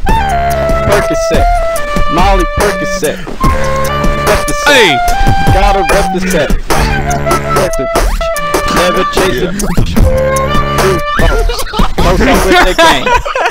Percocet, Molly Percocet. Rep the set. Hey. Gotta rep the set. Rep the never chase it. Close up with the game.